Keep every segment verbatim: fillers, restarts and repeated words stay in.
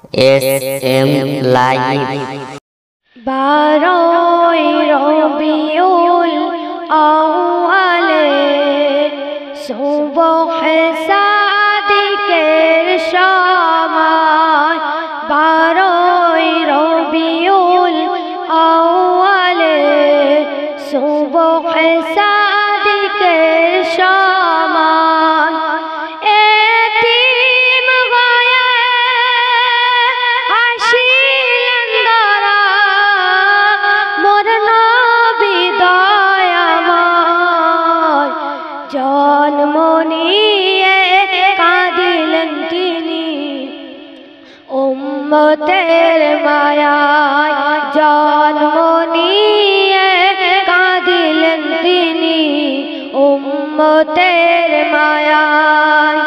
S M live. বারোই রবিউল আউয়ালে সুবহ সাদিকের সময়, বারোই রবিউল আউয়ালে সুবহ সাদিকের সময়, এতিম হয়ে আসিলেন ধরা মোর নবী দয়াময়, জন্ম নিয়ে কাঁদিলেন তিনি উম্মতের মায়ায়, জন্ম নিয়ে কাঁদিলেন তিনি উম্মতের মায়ায়।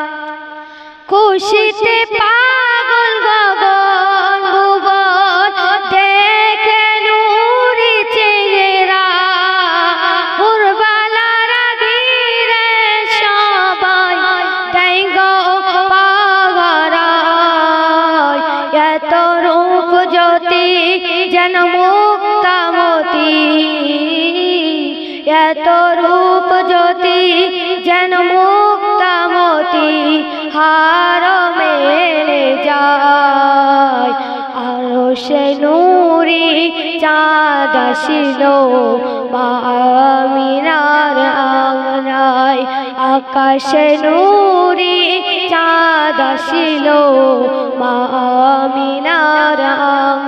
খুশিতে পাগল গগন ভুবন দেখে নূরি চেহারা, কুরবালার ঘিরে সবাই দেয় গো পাহারা। এত রূপ জ্যোতি যেন মুক্তামতি, এত রূপ জ্যোতি যেন মুক্তামতি হার মেলে যায়। আরো সে নূরি চাঁদ আসিল মা আমিনার আঙনায়, আকাশে নূরি চাঁদ আসিল মা আমিনার আঙনায়।